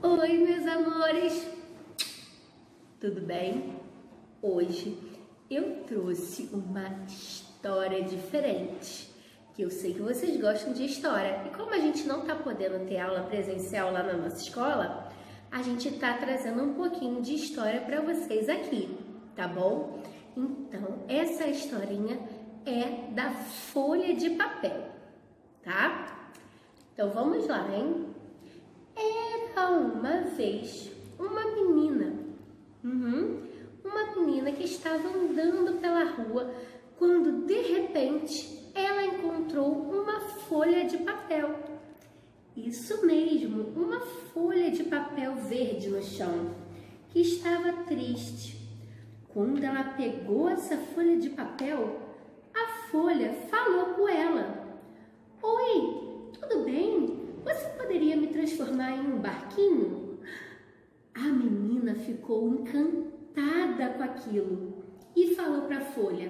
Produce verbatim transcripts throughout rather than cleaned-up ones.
Oi, meus amores! Tudo bem? Hoje eu trouxe uma história diferente, que eu sei que vocês gostam de história. E como a gente não tá podendo ter aula presencial lá na nossa escola, a gente tá trazendo um pouquinho de história para vocês aqui, tá bom? Então, essa historinha é da folha de papel, tá? Então, vamos lá, hein? Era uma vez uma menina, uhum, uma menina que estava andando pela rua quando, de repente, ela encontrou uma folha de papel. Isso mesmo, uma folha de papel verde no chão, que estava triste. Quando ela pegou essa folha de papel, a folha falou com ela. Oi, tudo bem? Você poderia me transformar em um barquinho? A menina ficou encantada com aquilo e falou para a folha.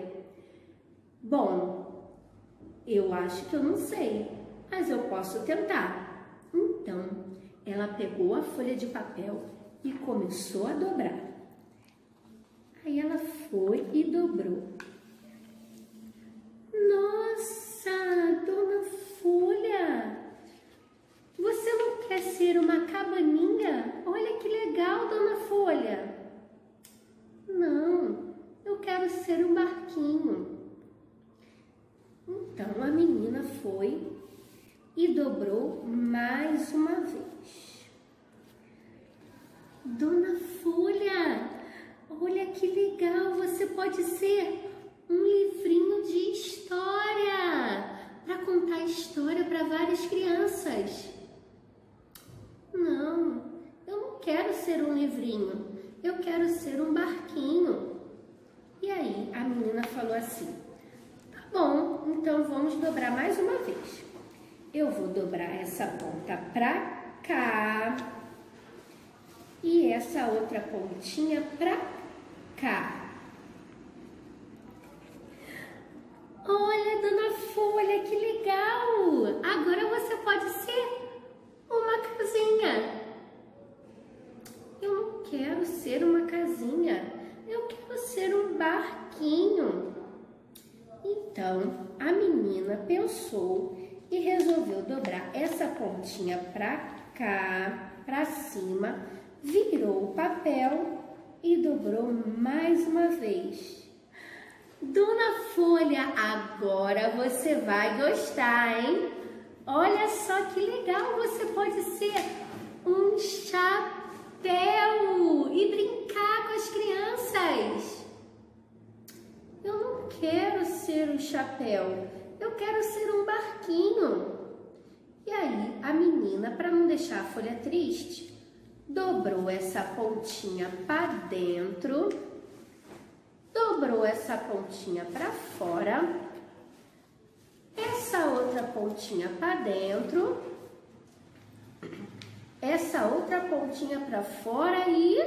Bom, eu acho que eu não sei, mas eu posso tentar. Então, ela pegou a folha de papel e começou a dobrar. Aí ela foi e dobrou. Nossa, dona Folha, você não quer ser uma cabaninha? Olha que legal, dona Folha. Não, eu quero ser um barquinho. Então a menina foi e dobrou mais uma vez. Dona Folha, olha que legal, você pode ser um livrinho de história para contar história para várias crianças. Não, eu não quero ser um livrinho, eu quero ser um barquinho. E aí a menina falou assim, tá bom, então vamos dobrar mais uma vez. Eu vou dobrar essa ponta pra cá e essa outra pontinha pra cá. Olha, dona Folha, que legal! Agora você pode ser uma casinha. Eu não quero ser uma casinha, eu quero ser um barquinho. Então, a menina pensou e resolveu dobrar essa pontinha pra cá, pra cima, virou o papel e dobrou mais uma vez. Dona Folha, agora você vai gostar, hein? Olha só que legal, você pode ser um chapéu e brincar com as crianças. Eu não quero ser um chapéu, eu quero ser um barquinho. E aí, a menina, para não deixar a folha triste, dobrou essa pontinha para dentro, dobrou essa pontinha para fora, essa outra pontinha para dentro, essa outra pontinha para fora e...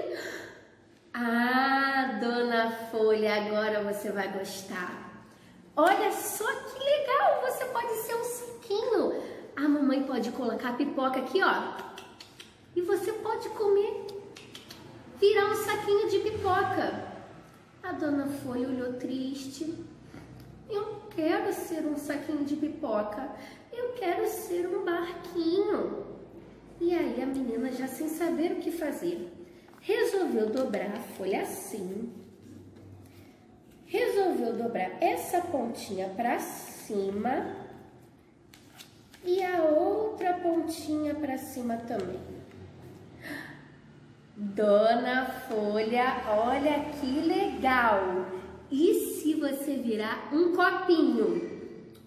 Ah, dona Folha, agora você vai gostar. Olha só que legal, você pode ser um saquinho. A mamãe pode colocar a pipoca aqui, ó, e você pode comer, virar um saquinho de pipoca. A dona Folha olhou triste. Eu não quero ser um saquinho de pipoca, eu quero ser um barquinho. E aí a menina, já sem saber o que fazer, resolveu dobrar a folha assim. Resolveu dobrar essa pontinha para cima e a outra pontinha para cima também. Dona Folha, olha que legal! E se você virar um copinho?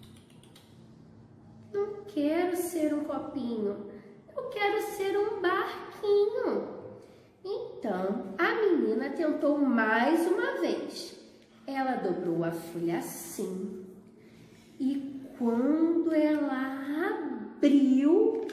Não quero ser um copinho, eu quero ser um barquinho. Então, a menina tentou mais uma vez. Ela dobrou a folha assim e quando ela abriu,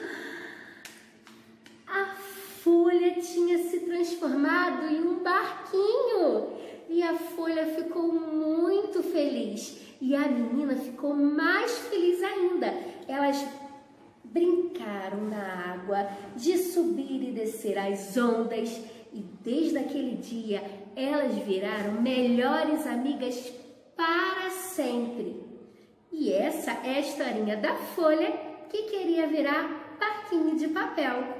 a folha tinha se transformado em um barquinho e a folha ficou muito feliz e a menina ficou mais feliz ainda. Elas brincaram na água, de subir e descer as ondas, e desde aquele dia elas viraram melhores amigas para sempre. E essa é a historinha da Folha que queria virar barquinho de papel.